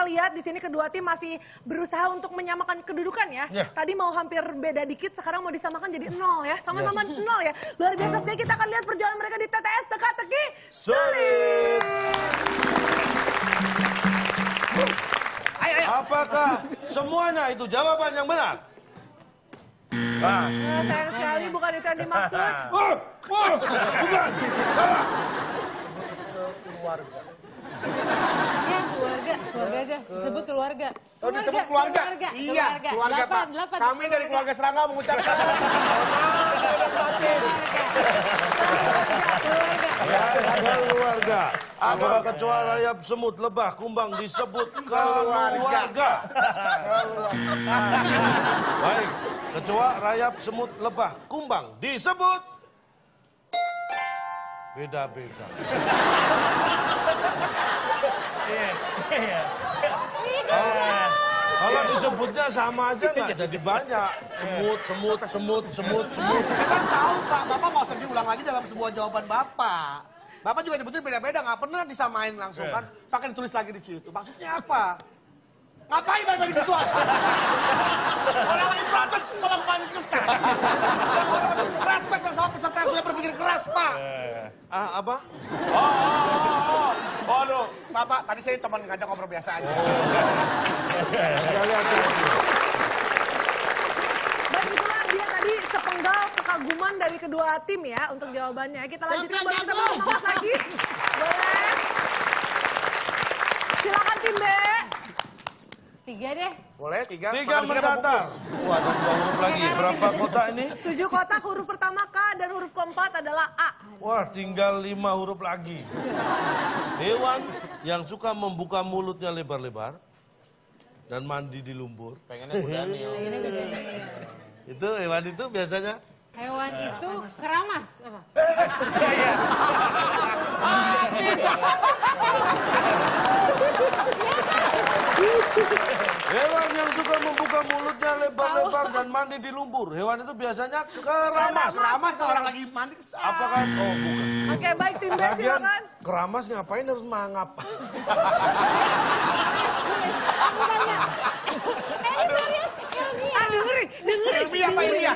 kita lihat di sini kedua tim masih berusaha untuk menyamakan kedudukan ya. Tadi mau hampir beda dikit, sekarang mau disamakan jadi 0 ya. Sama-sama 0 ya. Luar biasa sekali, kita akan lihat perjuangan mereka di TTS Teka-Teki Sulit. Apakah semuanya itu jawaban yang benar? Sayang sekali bukan itu yang dimaksud. Bukan. Salah. Sekeluarga. Ya, keluarga aja. Disebut keluarga. Oh, disebut keluarga? Iya, keluarga, Pak. Kami dari keluarga Serangga mengucapkan Keluarga. Apakah kecoa, rayap, semut, lebah, kumbang disebut keluarga? Baik, kecoa, rayap, semut, lebah, kumbang disebut beda-beda. Kalau disebutnya sama aja nggak jadi banyak. Semut. Kita tahu, Pak. Bapak nggak usah diulang lagi dalam sebuah jawaban Bapak. Bapak juga nyebutin beda-beda, nggak pernah disamain langsung kan. Pakai ditulis lagi di situ. Maksudnya apa? Ngapain bagi gituan? Orang lagi protes, malah paling kertas. Orang respect sama peserta yang sudah berpikir keras, Pak. Apa? Aduh, Bapak, tadi saya cuma ngajak ngobrol biasa aja. Dan itulah dia tadi sepenggal kekaguman dari kedua tim ya untuk jawabannya. Kita lanjutkan buat kita bahas lagi. Boleh. Silakan tim B. 3 deh. Boleh, 3. 3 mendatar. Wah, ada 2 huruf lagi. Berapa kotak ini? 7 kotak, huruf pertama K dan huruf keempat adalah A. Wah, tinggal 5 huruf lagi. Hewan yang suka membuka mulutnya lebar-lebar dan mandi di lumpur. Pengennya Kudanil. Itu hewan itu biasanya? Hewan itu keramas. Apa? Hewan yang suka membuka mulutnya lebar-lebar dan mandi di lumpur. Hewan itu biasanya keramas. Keramas kalau orang lagi mandi kesal. Apakah? Oh, bukan. Oke, baik tim B Lagian silakan. keramas ngapain harus mangap? Dengerin. Ilmiah, Pak, ilmiah.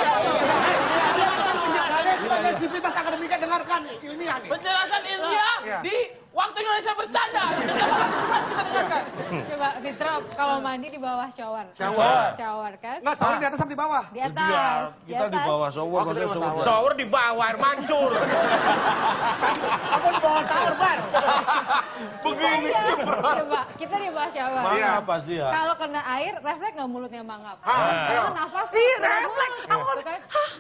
Sebagai sivitas akademika dengarkan nih, ilmiah nih. Penjelasan ilmiah di waktu Indonesia bercanda. Kita dengarkan. Coba Fitra, kalau mandi di bawah shower. Shower kan? Nggak, shower di atas apa di bawah? Di atas. Kita di bawah shower. Oh, kita di bawah shower. Shower di bawah air mancur. Aku di bawah shower, Bar. Begini. Coba, kita di bawah shower. Mangap pasti ya. Kalau kena air, refleks nggak mulutnya mangap? Kalau nafas, refleks. Aku kan?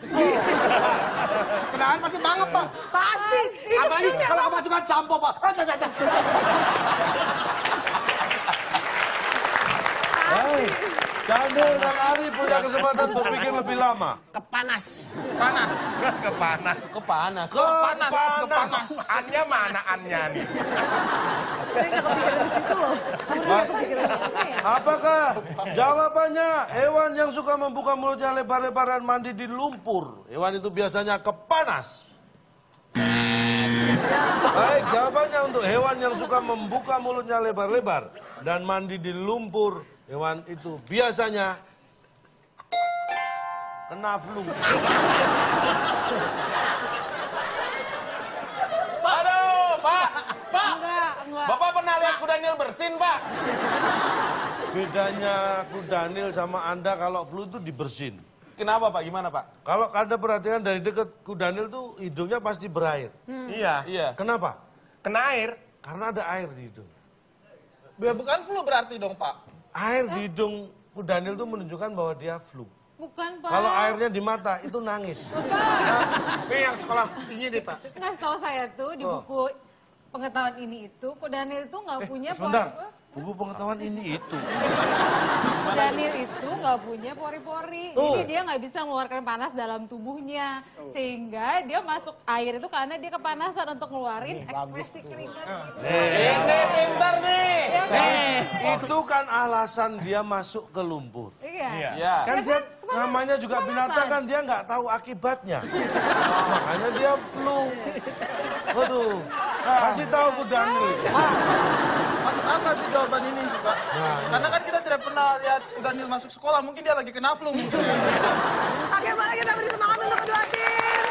Kenaan masih banget, Pak. pasti. Apalagi kalau kemasukan sampo, Pak. Baik. Chandil dan Ari punya kesempatan berpikir lebih lama. Kepanas. Panas. Kepanas. Kepanas. Annya mana annya nih? Saya nggak kepikiran di situ loh. Apakah jawabannya hewan yang suka membuka mulutnya lebar-lebar dan mandi di lumpur? Hewan itu biasanya kepanas. Baik, jawabannya untuk hewan yang suka membuka mulutnya lebar-lebar dan mandi di lumpur. Hewan itu biasanya kena flu. Aduh, Pak. Enggak. Bapak pernah lihat Kudanil bersin, Pak? Bedanya Kudanil sama Anda kalau flu itu dibersin. Kenapa, Pak? Gimana, Pak? Kalau Anda perhatikan dari dekat Kudanil tuh hidungnya pasti berair. Iya. Kenapa? Kena air. Karena ada air di hidung. Bukan flu berarti dong, Pak. Air di hidung Kudanil tuh menunjukkan bahwa dia flu. Bukan, Pak. Kalau airnya di mata itu nangis. Ini yang sekolah tinggi nih, Pak. Nggak, setahu saya tuh di buku pengetahuan ini itu, Kudanil itu nggak punya Sebentar, buku pengetahuan ini itu. Kudanil itu nggak punya pori-pori. Jadi dia nggak bisa mengeluarkan panas dalam tubuhnya. Sehingga dia masuk air itu karena dia kepanasan untuk ngeluarin ekspresi keringat. Ini pintar nih. Itu kan alasan dia masuk ke lumpur. Iya. Iya. Kan dia namanya juga binatang kan dia nggak tahu akibatnya. Makanya dia flu. Waduh, kasih tahu Kudanil. akal sih jawaban ini juga. Karena kan kita tidak pernah lihat Daniel masuk sekolah, mungkin dia lagi kena flu mungkin. Oke, mari kita beri semangat untuk kedua tim.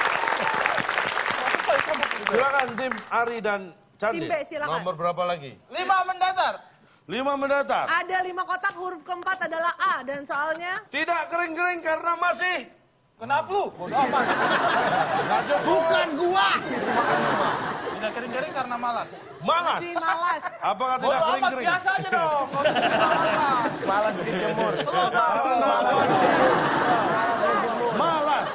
Silakan tim Ari dan Candi. Tim B, silakan. Nomor berapa lagi? 5 mendatar. 5 mendatar. Ada 5 kotak, huruf keempat adalah A. Dan soalnya... Tidak kering-kering karena masih... Kena flu. Bodoh amat. Nggak cukup. Bukan gua. Tidak kering-kering karena malas. Malas. Masih malas. Apakah tidak Bodoh amat, kering-kering? biasa aja dong. Nggak usah malas. Malas dijemur. Karena masih... Malas.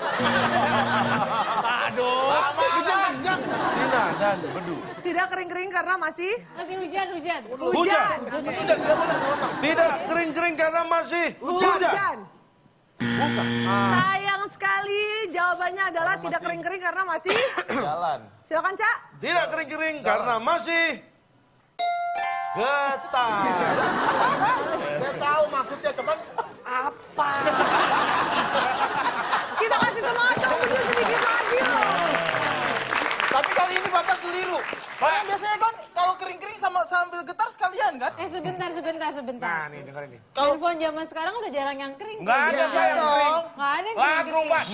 Aduh. Tina dan Bedu. Tidak kering-kering karena masih... Masih hujan. Hujan. Tidak kering-kering karena masih hujan. Bukan. Sayang sekali jawabannya adalah tidak kering-kering karena masih... Jalan. Silakan, Cak. Tidak kering-kering karena masih... Getar. Saya tahu maksudnya, cuman apa? Kita kasih semangat dong, Bedu sedikit lagi loh. Tapi kali ini Bapak seliru. Karena biasanya kan kalau kering-kering sambil getar sekalian kan? Sebentar. Nah, nih dengerin nih. Handphone zaman sekarang udah jarang yang kering. Nggak ada Pak yang kering. Nggak ada yang Lagu kering. Pak.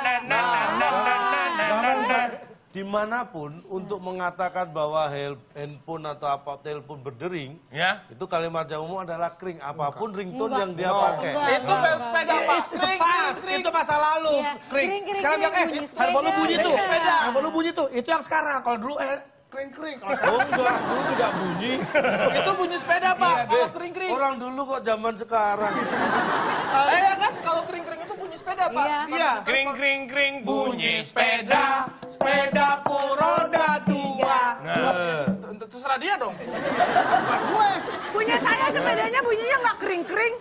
Karena dimanapun untuk mengatakan bahwa handphone atau apa telepon berdering, Ya. itu kalimat yang umum adalah kering. Apapun ringtone Enggak. yang dia pakai. Enggak. Itu bel sepeda Pak. Pas, itu masa lalu. Iya, Kering. kering, Sekarang bilang, bunyi handphone lu bunyi sepeda. tuh. Sepeda. Handphone lu bunyi tuh. Itu yang sekarang. Kalau dulu kering-kering. Kalau sekarang Oh enggak, dulu juga bunyi. Itu bunyi sepeda Pak. Kalau kering-kering. Orang dulu kok zaman sekarang. Ya kan kalau kering-kering itu bunyi sepeda Pak. Iya. iya. Kring bunyi sepeda. Sepedaku roda 2. Untuk terserah dia dong. Punya saya sepedanya bunyinya nggak kering-kering.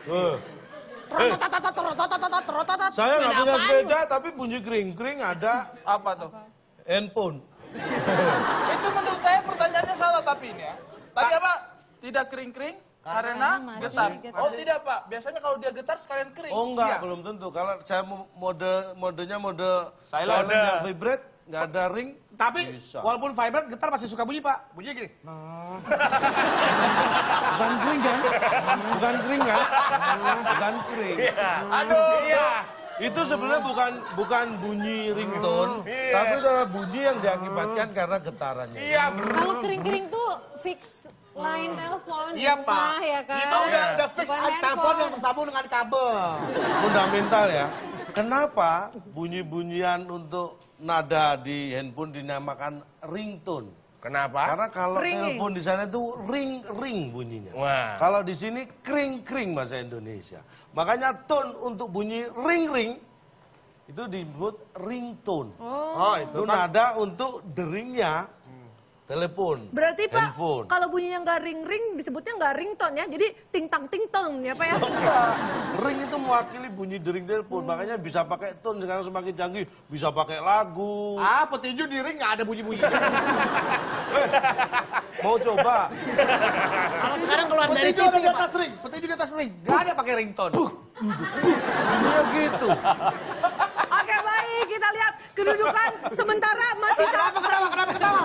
Saya nggak punya sepeda tapi bunyi kering-kering ada Apa tuh? handphone. Itu menurut saya pertanyaannya salah tapi ini ya. Tadi apa? Tidak kering-kering karena masih getar. getar. Oh tidak Pak. Biasanya kalau dia getar sekalian kering. Oh enggak, Iya. belum tentu. Kalau saya modenya mode Silent. yang vibrate, nggak ada ring. Tapi Bisa. walaupun vibrate, getar masih suka bunyi, Pak. Bunyinya gini. Bukan kering kan? Bukan kering kan? Bukan kering. Aduh. Iya. Itu sebenarnya bukan bunyi ringtone, tapi adalah bunyi yang diakibatkan karena getarannya. Iya Kalau kering-kering tuh fix line telepon Iya, rumah, Pak. ya kan? Itu udah fix Bukan telepon yang tersambung dengan kabel. Fundamental ya. Kenapa bunyi-bunyian untuk nada di handphone dinamakan ringtone? Kenapa? Karena kalau Ringing. telepon di sana itu ring bunyinya. Wah. Kalau di sini kring bahasa Indonesia. Makanya tone untuk bunyi ring itu disebut ringtone. Oh, Itu nada untuk deringnya telepon. Berarti Pak, handphone. kalau bunyinya nggak ring-ring disebutnya nggak ringtone ya, jadi ting-tang ya Pak ya. Enggak. Ring itu mewakili bunyi dering telepon. Makanya bisa pakai tone sekarang semakin canggih. Bisa pakai lagu. Ah, petinju di ring nggak ada bunyi-bunyi. Mau coba? Kalau sekarang keluar dari TV, di atas ring. Petinju di atas ring. Nggak ada pakai ringtone. Bunyinya gitu. Oke baik, kita lihat kedudukan sementara masih sama. Kenapa ketawa?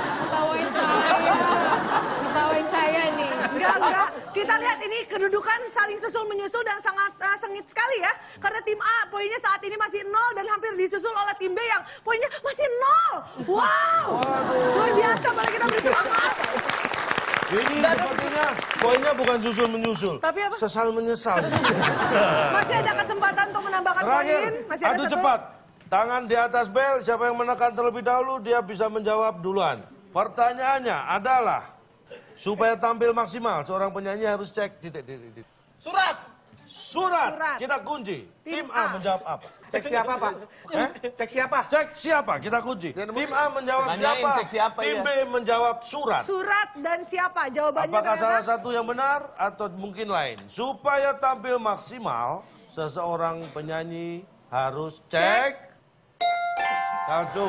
Ketawain saya nih. Enggak. Kita lihat ini kedudukan saling susul menyusul dan sangat sengit sekali ya. Karena tim A poinnya saat ini masih 0 dan hampir disusul oleh tim B yang poinnya masih 0. Wow. Luar biasa, boleh kita beri semangat. Ini sepertinya poinnya bukan susul menyusul. Tapi apa? Sesal menyesal. Masih ada kesempatan untuk menambahkan Terakhir, poin. Masih ada adu satu. cepat. Tangan di atas bel, siapa yang menekan terlebih dahulu, dia bisa menjawab duluan. Pertanyaannya adalah, supaya tampil maksimal, seorang penyanyi harus cek titik. Surat. Surat. Kita kunci. Tim A menjawab apa? Cek siapa, Pak? Cek siapa? Cek siapa? Kita kunci. Tim A menjawab Nanyain siapa? cek siapa, Tim iya. B menjawab surat. Surat dan siapa? Jawabannya Apakah salah ternyata satu yang benar atau mungkin lain? Supaya tampil maksimal, seseorang penyanyi harus cek kartu.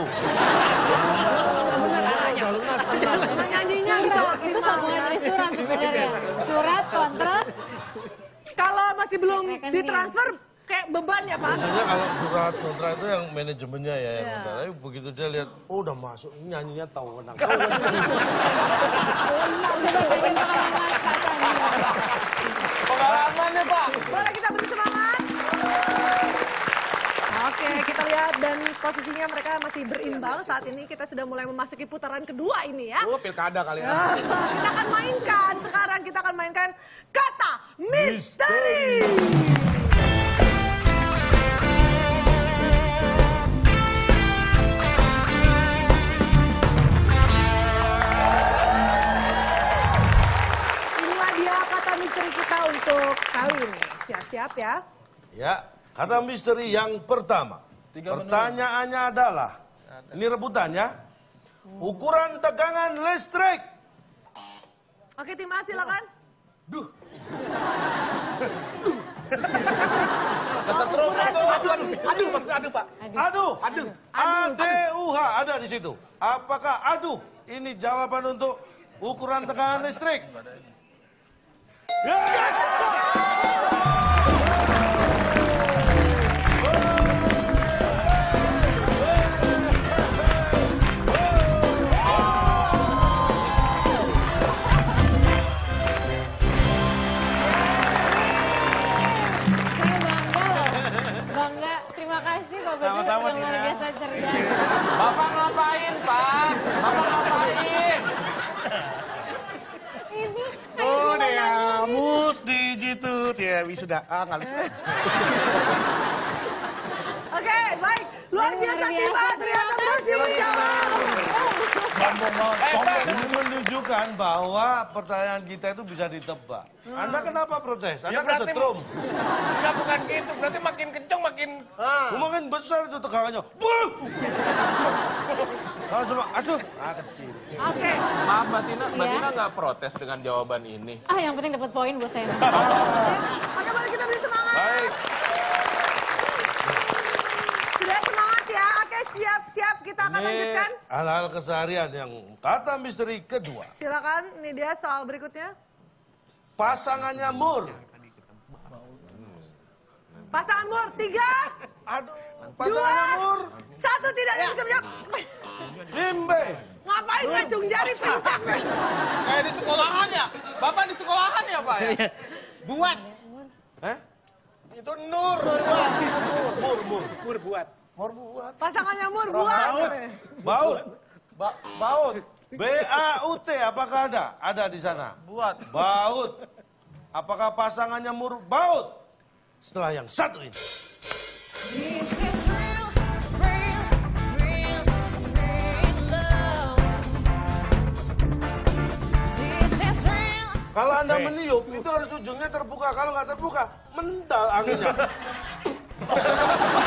penyanyinya bisa Itu maksimal. sambungan dari surat sebenarnya. Surat, kontrak, Kalau masih belum Rekening. ditransfer, kayak beban ya Pak? Biasanya kalau surat kontrak itu yang manajemennya ya yang udah. Tapi begitu dia lihat, oh udah masuk, nyanyinya tahu menang. Pengalaman nih Pak. Boleh kita beri semangat? Oke, kita lihat dan posisinya mereka masih berimbang. Saat ini kita sudah mulai memasuki putaran kedua ini ya. Oh, pilkada kali ya. Kita akan mainkan, sekarang kita akan mainkan kata misteri. Inilah dia kata misteri kita untuk kali ini. Siap-siap ya. Ya, kata misteri yang pertama. Pertanyaannya adalah, ini rebutannya, ukuran tegangan listrik. Oke, tim A silakan. Kesetrum itu. Aduh, maksudnya aduh, Pak. Aduh, ADUH ada di situ. Apakah aduh ini jawaban untuk ukuran tegangan listrik? Bangga, terima kasih Bapak Sama-sama, Dut, luar Tina. biasa cerdas. Bapak ngapain Pak? Bapak ngapain? Ini Oh, dia mus digitut ya wisuda. Nggak lupa. Oke, baik. Luar biasa tim A ternyata berhasil menjawab. Ini menunjukkan bahwa pertanyaan kita itu bisa ditebak. Anda kenapa protes? Anda kesetrum. Enggak bukan gitu, berarti makin kenceng makin... Makin besar itu tegangannya. Buh! Kalau cuma, aduh, kecil. Oke. Maaf Mbak Tina nggak protes dengan jawaban ini. Ah, yang penting dapat poin buat saya. Oke, boleh kita beri semangat. Baik. Sudah semangat ya. Oke, siap-siap. Kita akan Ini lanjutkan. hal-hal keseharian yang kata misteri kedua. Silakan, ini dia soal berikutnya. Pasangannya Mur. Pasangan Mur, 3, Aduh, pasangannya Mur. 1 tidak ada yang bisa menjawab. Bimbe. Ngapain ngacung jari pintar? Kayak di sekolahan ya? Bapak di sekolahan ya Pak ya? Buat. Eh? Itu Nur. Mur buat. Pasangannya Mur, buat. Baut. Baut. BAUT, apakah ada? Ada di sana. Buat. Baut. Apakah pasangannya Mur baut? Setelah yang satu ini. This is real, real, real, real love. This is real. Kalau Anda meniup, itu harus ujungnya terbuka. Kalau nggak terbuka, mental anginnya.